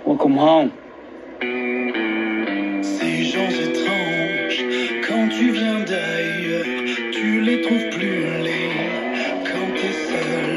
Welcome home. Ces gens étranges, quand tu viens d'ailleurs, tu les trouves plus laids quand t'es seul.